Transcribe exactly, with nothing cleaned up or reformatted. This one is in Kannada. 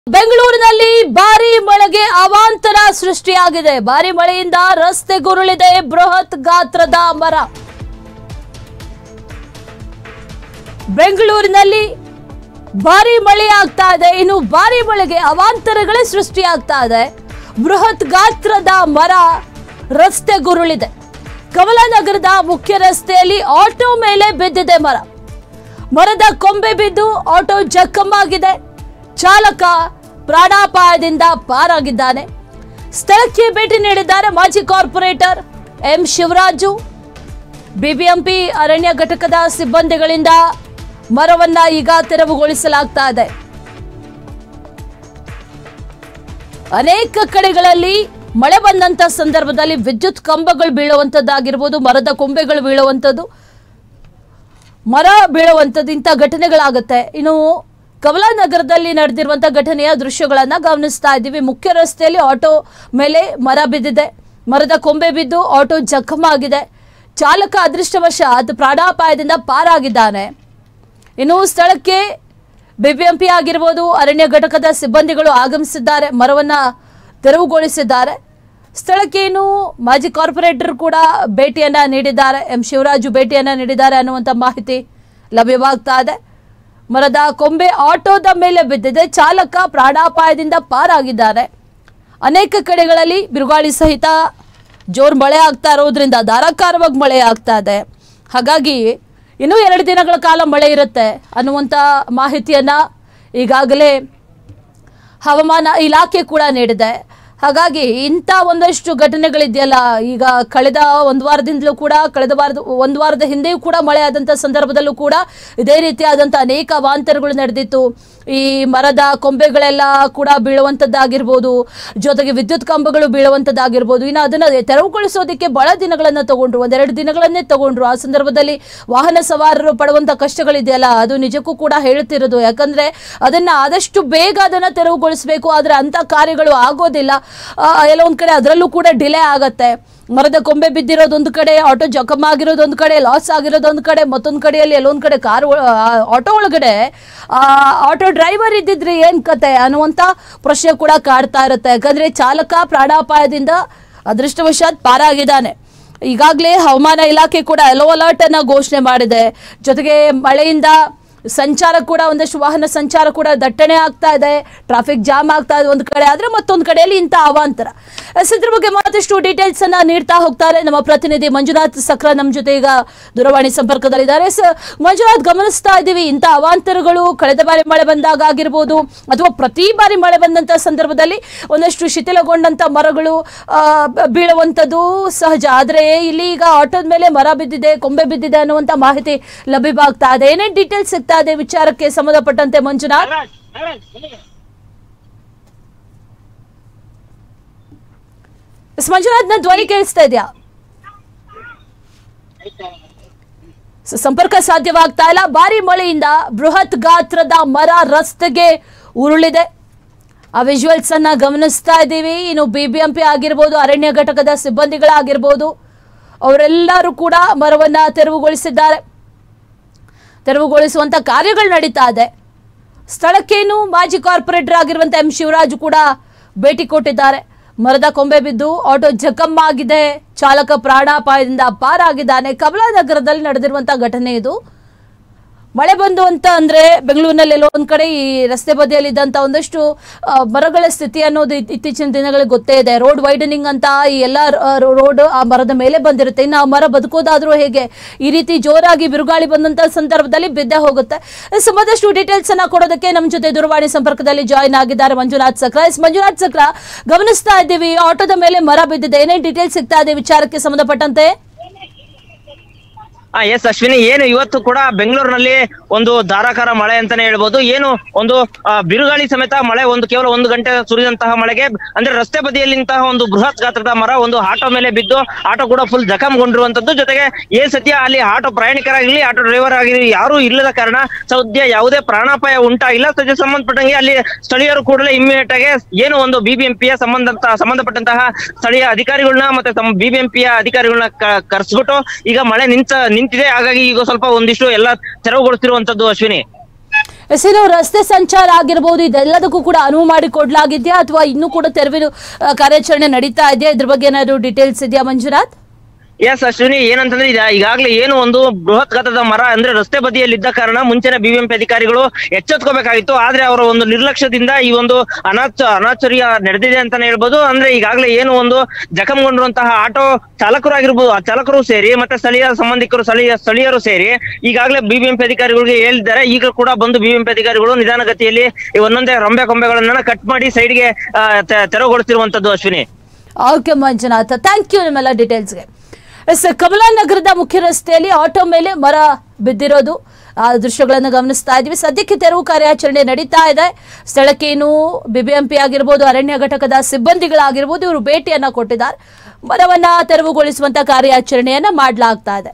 ಬೆಂಗಳೂರಿನಲ್ಲಿ ಭಾರಿ ಮಳೆಗೆ ಅವಾಂತರ ಸೃಷ್ಟಿಯಾಗಿದೆ. ಭಾರಿ ಮಳೆಯಿಂದ ರಸ್ತೆ ಗುರುಳಿದೆ ಬೃಹತ್ ಗಾತ್ರದ ಮರ. ಬೆಂಗಳೂರಿನಲ್ಲಿ ಭಾರಿ ಮಳೆ ಆಗ್ತಾ ಇದೆ. ಇನ್ನು ಭಾರಿ ಮಳೆಗೆ ಅವಾಂತರಗಳೇ ಸೃಷ್ಟಿಯಾಗ್ತಾ ಇದೆ. ಬೃಹತ್ ಗಾತ್ರದ ಮರ ರಸ್ತೆ ಗುರುಳಿದೆ. ಕಮಲಾನಗರದ ಮುಖ್ಯ ರಸ್ತೆಯಲ್ಲಿ ಆಟೋ ಮೇಲೆ ಬಿದ್ದಿದೆ ಮರ. ಮರದ ಕೊಂಬೆ ಬಿದ್ದು ಆಟೋ ಜಖಮಾಗಿದೆ. ಚಾಲಕ ಪ್ರಾಣಾಪಾಯದಿಂದ ಪಾರಾಗಿದ್ದಾನೆ. ಸ್ಥಳಕ್ಕೆ ಭೇಟಿ ನೀಡಿದ್ದಾರೆ ಮಾಜಿ ಕಾರ್ಪೊರೇಟರ್ ಎಂ ಶಿವರಾಜು. ಬಿಬಿಎಂಪಿ ಅರಣ್ಯ ಘಟಕದ ಸಿಬ್ಬಂದಿಗಳಿಂದ ಮರವನ್ನ ಈಗ ತೆರವುಗೊಳಿಸಲಾಗ್ತಾ ಇದೆ. ಅನೇಕ ಕಡೆಗಳಲ್ಲಿ ಮಳೆ ಬಂದಂತ ಸಂದರ್ಭದಲ್ಲಿ ವಿದ್ಯುತ್ ಕಂಬಗಳು ಬೀಳುವಂತದ್ದಾಗಿರ್ಬೋದು, ಮರದ ಕೊಂಬೆಗಳು ಬೀಳುವಂಥದ್ದು, ಮರ ಬೀಳುವಂಥದ್ದು ಇಂಥ ಘಟನೆಗಳಾಗುತ್ತೆ. ಇನ್ನು ಕಮಲಾನಗರದಲ್ಲಿ ನಡೆದಿರುವಂತಹ ಘಟನೆಯ ದೃಶ್ಯಗಳನ್ನ ಗಮನಿಸ್ತಾ ಇದ್ದೀವಿ. ಮುಖ್ಯ ರಸ್ತೆಯಲ್ಲಿ ಆಟೋ ಮೇಲೆ ಮರ ಬಿದ್ದಿದೆ. ಮರದ ಕೊಂಬೆ ಬಿದ್ದು ಆಟೋ ಜಖಮಾಗಿದೆ. ಚಾಲಕ ಅದೃಷ್ಟವಶಾತ್ ಪ್ರಾಣಾಪಾಯದಿಂದ ಪಾರಾಗಿದ್ದಾನೆ. ಇನ್ನು ಸ್ಥಳಕ್ಕೆ ಬಿಬಿಎಂಪಿ ಆಗಿರ್ಬೋದು, ಅರಣ್ಯ ಘಟಕದ ಸಿಬ್ಬಂದಿಗಳು ಆಗಮಿಸಿದ್ದಾರೆ, ಮರವನ್ನ ತೆರವುಗೊಳಿಸಿದ್ದಾರೆ. ಸ್ಥಳಕ್ಕೆ ಇನ್ನು ಮಾಜಿ ಕಾರ್ಪೊರೇಟರ್ ಕೂಡ ಭೇಟಿಯನ್ನ ನೀಡಿದ್ದಾರೆ, ಎಂ ಶಿವರಾಜು ಭೇಟಿಯನ್ನ ನೀಡಿದ್ದಾರೆ ಅನ್ನುವಂಥ ಮಾಹಿತಿ ಲಭ್ಯವಾಗ್ತಾ ಇದೆ. ಮರದ ಕೊಂಬೆ ಆಟೋದ ಮೇಲೆ ಬಿದ್ದಿದೆ. ಚಾಲಕ ಪ್ರಾಣಾಪಾಯದಿಂದ ಪಾರಾಗಿದ್ದಾರೆ. ಅನೇಕ ಕಡೆಗಳಲ್ಲಿ ಬಿರುಗಾಳಿ ಸಹಿತ ಜೋರು ಮಳೆ ಆಗ್ತಾ ಇರೋದ್ರಿಂದ ಧಾರಾಕಾರವಾಗಿ ಮಳೆ ಆಗ್ತಾ ಇದೆ. ಹಾಗಾಗಿ ಇನ್ನೂ ಎರಡು ದಿನಗಳ ಕಾಲ ಮಳೆ ಇರುತ್ತೆ ಅನ್ನುವಂಥ ಮಾಹಿತಿಯನ್ನ ಈಗಾಗಲೇ ಹವಾಮಾನ ಇಲಾಖೆ ಕೂಡ ನೀಡಿದೆ. ಹಾಗಾಗಿ ಇಂಥ ಒಂದಷ್ಟು ಘಟನೆಗಳಿದೆಯಲ್ಲ, ಈಗ ಕಳೆದ ಒಂದು ವಾರದಿಂದಲೂ ಕೂಡ ಕಳೆದ ವಾರದ ಒಂದು ವಾರದ ಹಿಂದೆಯೂ ಕೂಡ ಮಳೆ ಆದಂಥ ಸಂದರ್ಭದಲ್ಲೂ ಕೂಡ ಇದೇ ರೀತಿಯಾದಂಥ ಅನೇಕ ಅವಾಂತರಗಳು ನಡೆದಿತ್ತು. ಈ ಮರದ ಕೊಂಬೆಗಳೆಲ್ಲ ಕೂಡ ಬೀಳುವಂಥದ್ದಾಗಿರ್ಬೋದು, ಜೊತೆಗೆ ವಿದ್ಯುತ್ ಕಂಬಗಳು ಬೀಳುವಂಥದ್ದಾಗಿರ್ಬೋದು. ಇನ್ನು ಅದನ್ನು ತೆರವುಗೊಳಿಸೋದಕ್ಕೆ ಬಹಳ ದಿನಗಳನ್ನು ತಗೊಂಡ್ರು, ಒಂದೆರಡು ದಿನಗಳನ್ನೇ ತಗೊಂಡ್ರು. ಆ ಸಂದರ್ಭದಲ್ಲಿ ವಾಹನ ಸವಾರರು ಪಡುವಂಥ ಕಷ್ಟಗಳಿದೆಯಲ್ಲ, ಅದು ನಿಜಕ್ಕೂ ಕೂಡ ಹೇಳ್ತಿರೋದು. ಯಾಕಂದ್ರೆ ಅದನ್ನ ಆದಷ್ಟು ಬೇಗ ಅದನ್ನ ತೆರವುಗೊಳಿಸಬೇಕು. ಆದರೆ ಅಂಥ ಕಾರ್ಯಗಳು ಆಗೋದಿಲ್ಲ. ಎಲ್ಲ ಒಂದ್ ಕಡೆ ಅದರಲ್ಲೂ ಕೂಡ ಡಿಲೇ ಆಗತ್ತೆ. ಮರದ ಕೊಂಬೆ ಬಿದ್ದಿರೋದೊಂದು ಕಡೆ, ಆಟೋ ಜಖಮ್ ಆಗಿರೋದೊಂದು ಕಡೆ, ಲಾಸ್ ಆಗಿರೋದೊಂದು ಕಡೆ, ಮತ್ತೊಂದು ಕಡೆಯಲ್ಲಿ ಎಲ್ಲೊಂದು ಕಡೆ ಕಾರ್ ಆಟೋ ಒಳಗಡೆ ಆಟೋ ಡ್ರೈವರ್ ಇದ್ದಿದ್ರೆ ಏನ್ ಕತೆ ಅನ್ನುವಂಥ ಪ್ರಶ್ನೆ ಕೂಡ ಕಾಡ್ತಾ ಇರುತ್ತೆ. ಯಾಕಂದ್ರೆ ಚಾಲಕ ಪ್ರಾಣಾಪಾಯದಿಂದ ಅದೃಷ್ಟವಶಾತ್ ಪಾರಾಗಿದ್ದಾನೆ. ಈಗಾಗಲೇ ಹವಾಮಾನ ಇಲಾಖೆ ಕೂಡ ಯೆಲ್ಲೋ ಅಲರ್ಟ್ ಅನ್ನ ಘೋಷಣೆ ಮಾಡಿದೆ. ಜೊತೆಗೆ ಮಳೆಯಿಂದ ಸಂಚಾರ ಕೂಡ, ಒಂದಷ್ಟು ವಾಹನ ಸಂಚಾರ ಕೂಡ ದಟ್ಟಣೆ ಆಗ್ತಾ ಇದೆ, ಟ್ರಾಫಿಕ್ ಜಾಮ್ ಆಗ್ತಾ ಇದೆ ಒಂದು ಕಡೆ. ಆದ್ರೆ ಮತ್ತೊಂದು ಕಡೆಯಲ್ಲಿ ಇಂಥ ಅವಾಂತರ. ಇದ್ರ ಬಗ್ಗೆ ಮತ್ತಷ್ಟು ಡೀಟೇಲ್ಸ್ ಅನ್ನ ನೀಡ್ತಾ ಹೋಗ್ತಾರೆ ನಮ್ಮ ಪ್ರತಿನಿಧಿ ಮಂಜುನಾಥ್ ಸಕ್ರ ನಮ್ಮ ಜೊತೆ ಈಗ ದೂರವಾಣಿ ಸಂಪರ್ಕದಲ್ಲಿದ್ದಾರೆ. ಮಂಜುನಾಥ್, ಗಮನಿಸ್ತಾ ಇದ್ದೀವಿ ಇಂಥ ಅವಾಂತರಗಳು ಕಳೆದ ಬಾರಿ ಮಳೆ ಬಂದಾಗ ಆಗಿರ್ಬೋದು, ಅಥವಾ ಪ್ರತಿ ಬಾರಿ ಮಳೆ ಬಂದಂತ ಸಂದರ್ಭದಲ್ಲಿ ಒಂದಷ್ಟು ಶಿಥಿಲಗೊಂಡಂತ ಮರಗಳು ಬೀಳುವಂಥದ್ದು ಸಹಜ. ಆದ್ರೆ ಇಲ್ಲಿ ಈಗ ಆಟೋದ ಮೇಲೆ ಮರ ಬಿದ್ದಿದೆ, ಕೊಂಬೆ ಬಿದ್ದಿದೆ ಅನ್ನುವಂತ ಮಾಹಿತಿ ಲಭ್ಯವಾಗ್ತಾ ಇದೆ. ಏನೇನ್ ಡೀಟೇಲ್ಸ್ ಸಿಗ್ತಾ ಇದೆ ವಿಚಾರಕ್ಕೆ ಸಂಬಂಧಪಟ್ಟಂತೆ ಮಂಜುನಾಥ್? ಮಂಜುನಾಥ್, ನ ಧ್ವನಿ ಕೇಳಿಸ್ತಾ ಇದೆಯಾ? ಸಂಪರ್ಕ ಸಾಧ್ಯವಾಗ್ತಾ ಇಲ್ಲ. ಭಾರಿ ಮಳೆಯಿಂದ ಬೃಹತ್ ಗಾತ್ರದ ಮರ ರಸ್ತೆಗೆ ಉರುಳಿದೆ. ಆ ವಿಜುವಲ್ಸ್ ಅನ್ನ ಗಮನಿಸ್ತಾ ಇದ್ದೀವಿ. ಇನ್ನು ಬಿಬಿಎಂಪಿ ಆಗಿರ್ಬೋದು, ಅರಣ್ಯ ಘಟಕದ ಸಿಬ್ಬಂದಿಗಳಾಗಿರ್ಬೋದು, ಅವರೆಲ್ಲರೂ ಕೂಡ ಮರವನ್ನ ತೆರವುಗೊಳಿಸಿದ್ದಾರೆ. ತೆರವುಗೊಳಿಸುವಂತ ಕಾರ್ಯಗಳು ನಡೀತಾ ಇದೆ. ಸ್ಥಳಕ್ಕೇನು ಮಾಜಿ ಕಾರ್ಪೊರೇಟರ್ ಆಗಿರುವಂತ ಎಂ ಶಿವರಾಜು ಕೂಡ ಭೇಟಿ ಕೊಟ್ಟಿದ್ದಾರೆ. ಮರದ ಕೊಂಬೆ ಬಿದ್ದು ಆಟೋ ಜಖಮ್ ಆಗಿದೆ. ಚಾಲಕ ಪ್ರಾಣಾಪಾಯದಿಂದ ಪಾರಾಗಿದ್ದಾನೆ. ಕಮಲಾನಗರದಲ್ಲಿ ನಡೆದಿರುವಂತಹ ಘಟನೆ ಇದು. ಮಳೆ ಬಂದು ಅಂತ ಅಂದ್ರೆ ಬೆಂಗಳೂರಿನಲ್ಲಿ ಎಲ್ಲೋ ಒಂದ್ ಕಡೆ ಈ ರಸ್ತೆ ಬದಿಯಲ್ಲಿ ಇದ್ದಂತ ಒಂದಷ್ಟು ಮರಗಳ ಸ್ಥಿತಿ ಅನ್ನೋದು ಇತ್ತೀಚಿನ ದಿನಗಳಿಗೆ ಗೊತ್ತೇ ಇದೆ. ರೋಡ್ ವೈಡನಿಂಗ್ ಅಂತ ಈ ಎಲ್ಲಾ ರೋಡ್ ಆ ಮರದ ಮೇಲೆ ಬಂದಿರುತ್ತೆ. ಇನ್ನು ಆ ಮರ ಬದುಕೋದಾದ್ರೂ ಹೇಗೆ? ಈ ರೀತಿ ಜೋರಾಗಿ ಬಿರುಗಾಳಿ ಬಂದಂತ ಸಂದರ್ಭದಲ್ಲಿ ಬಿದ್ದೇ ಹೋಗುತ್ತೆ. ಮತ್ತಷ್ಟು ಡೀಟೇಲ್ಸ್ ಅನ್ನ ಕೊಡೋದಕ್ಕೆ ನಮ್ಮ ಜೊತೆ ದೂರವಾಣಿ ಸಂಪರ್ಕದಲ್ಲಿ ಜಾಯಿನ್ ಆಗಿದ್ದಾರೆ ಮಂಜುನಾಥ್ ಸಕ್ರ. ಮಂಜುನಾಥ್ ಸಕ್ರ, ಗಮನಿಸ್ತಾ ಇದ್ದೀವಿ ಆಟೋದ ಮೇಲೆ ಮರ ಬಿದ್ದಿದೆ. ಏನೇನ್ ಡೀಟೇಲ್ಸ್ ಸಿಗ್ತಾ ಇದೆ ವಿಚಾರಕ್ಕೆ ಸಂಬಂಧಪಟ್ಟಂತೆ? ಆ ಎಸ್ ಅಶ್ವಿನಿ, ಏನು ಇವತ್ತು ಕೂಡ ಬೆಂಗಳೂರಿನಲ್ಲಿ ಒಂದು ಧಾರಾಕಾರ ಮಳೆ ಅಂತಾನೆ ಹೇಳ್ಬೋದು. ಏನು ಒಂದು ಬಿರುಗಾಳಿ ಸಮೇತ ಮಳೆ, ಒಂದು ಕೇವಲ ಒಂದು ಗಂಟೆ ಸುರಿದಂತಹ ಮಳೆಗೆ ಅಂದ್ರೆ ರಸ್ತೆ ಬದಿಯಲ್ಲಿಂತಹ ಒಂದು ಬೃಹತ್ ಗಾತ್ರದ ಮರ ಒಂದು ಆಟೋ ಮೇಲೆ ಬಿದ್ದು ಆಟೋ ಕೂಡ ಫುಲ್ ಜಖಮ್ಗೊಂಡಿರುವಂತದ್ದು. ಜೊತೆಗೆ ಏ ಸದ್ಯ ಅಲ್ಲಿ ಆಟೋ ಪ್ರಯಾಣಿಕರಾಗಿರ್ಲಿ, ಆಟೋ ಡ್ರೈವರ್ ಆಗಿರಲಿ ಯಾರು ಇಲ್ಲದ ಕಾರಣ ಸದ್ಯ ಯಾವುದೇ ಪ್ರಾಣಾಪಾಯ ಉಂಟಾಗಿಲ್ಲ. ಸದ್ಯ ಸಂಬಂಧಪಟ್ಟಂಗೆ ಅಲ್ಲಿ ಸ್ಥಳೀಯರು ಕೂಡಲೇ ಇಮ್ಮಿಡಿಯೇಟ್ ಆಗಿ ಏನು ಒಂದು ಬಿಬಿಎಂಪಿಯ ಸಂಬಂಧ ಸಂಬಂಧಪಟ್ಟಂತಹ ಸ್ಥಳೀಯ ಅಧಿಕಾರಿಗಳನ್ನ ಮತ್ತೆ ಬಿಬಿಎಂಪಿಯ ಅಧಿಕಾರಿಗಳನ್ನ ಕರೆಸ್ಬಿಟ್ಟು ಈಗ ಮಳೆ ನಿಂತ ನಿಂತಿದೆ. ಹಾಗಾಗಿ ಈಗ ಸ್ವಲ್ಪ ಒಂದಿಷ್ಟು ಎಲ್ಲ ತೆರವುಗೊಳಿಸಿರುವಂತದ್ದು ಅಶ್ವಿನಿ. ಎಸಿನು ರಸ್ತೆ ಸಂಚಾರ ಆಗಿರಬಹುದು, ಇದೆಲ್ಲದಕ್ಕೂ ಕೂಡ ಅನುವು ಮಾಡಿಕೊಡ್ಲಾಗಿದೆಯಾ ಅಥವಾ ಇನ್ನೂ ಕೂಡ ತೆರವಿನ ಕಾರ್ಯಾಚರಣೆ ನಡೀತಾ ಇದೆಯಾ? ಇದ್ರ ಬಗ್ಗೆ ಏನಾದ್ರು ಡೀಟೇಲ್ಸ್ ಇದೆಯಾ ಮಂಜುನಾಥ್? ಎಸ್ ಅಶ್ವಿನಿ, ಏನಂತಂದ್ರೆ ಈಗಾಗಲೇ ಏನು ಒಂದು ಬೃಹತ್ ಗಾತ್ರದ ಮರ ಅಂದ್ರೆ ರಸ್ತೆ ಬದಿಯಲ್ಲಿ ಇದ್ದ ಕಾರಣ ಮುಂಚೆನೆ ಬಿಬಿಎಂಪಿ ಅಧಿಕಾರಿಗಳು ಎಚ್ಚೆತ್ಕೋಬೇಕಾಗಿತ್ತು. ಆದ್ರೆ ಅವರ ಒಂದು ನಿರ್ಲಕ್ಷ್ಯದಿಂದ ಈ ಒಂದು ಅನಾಚ ಅನಾಚರ್ಯ ನಡೆದಿದೆ ಅಂತಾನೆ ಹೇಳ್ಬೋದು. ಅಂದ್ರೆ ಈಗಾಗಲೇ ಏನು ಒಂದು ಜಖಂಗೊಂಡಿರುವಂತಹ ಆಟೋ ಚಾಲಕರು ಆಗಿರ್ಬೋದು, ಆ ಚಾಲಕರು ಸೇರಿ ಮತ್ತೆ ಸ್ಥಳೀಯ ಸಂಬಂಧಿಕರು ಸ್ಥಳೀಯ ಸ್ಥಳೀಯರು ಸೇರಿ ಈಗಾಗಲೇ ಬಿಬಿಎಂಪಿ ಅಧಿಕಾರಿಗಳಿಗೆ ಹೇಳಿದ್ದಾರೆ. ಈಗ ಕೂಡ ಬಂದು ಬಿಬಿಎಂಪಿ ಅಧಿಕಾರಿಗಳು ನಿಧಾನಗತಿಯಲ್ಲಿ ಈ ಒಂದೊಂದೇ ರಂಬೆ ಕೊಂಬೆಗಳನ್ನ ಕಟ್ ಮಾಡಿ ಸೈಡ್ಗೆ ತೆರವುಗೊಳಿಸಿರುವಂತದ್ದು. Ashwini. Okay Manjunath, thank you ನಿಮ್ಮೆಲ್ಲ ಡೀಟೇಲ್ಸ್ಗೆ. ಎಸ್, ಕಮಲಾನಗರದ ಮುಖ್ಯ ರಸ್ತೆಯಲ್ಲಿ ಆಟೋ ಮೇಲೆ ಮರ ಬಿದ್ದಿರೋದು ಆ ದೃಶ್ಯಗಳನ್ನು ಗಮನಿಸ್ತಾ ಇದ್ದೀವಿ. ಸದ್ಯಕ್ಕೆ ತೆರವು ಕಾರ್ಯಾಚರಣೆ ನಡೀತಾ ಇದೆ. ಸ್ಥಳಕ್ಕೆ ಏನು ಬಿಬಿಎಂಪಿ ಆಗಿರ್ಬೋದು, ಅರಣ್ಯ ಘಟಕದ ಸಿಬ್ಬಂದಿಗಳಾಗಿರ್ಬೋದು, ಇವರು ಭೇಟಿಯನ್ನ ಕೊಟ್ಟಿದ್ದಾರೆ. ಮರವನ್ನ ತೆರವುಗೊಳಿಸುವಂತ ಕಾರ್ಯಾಚರಣೆಯನ್ನ ಮಾಡಲಾಗ್ತಾ ಇದೆ.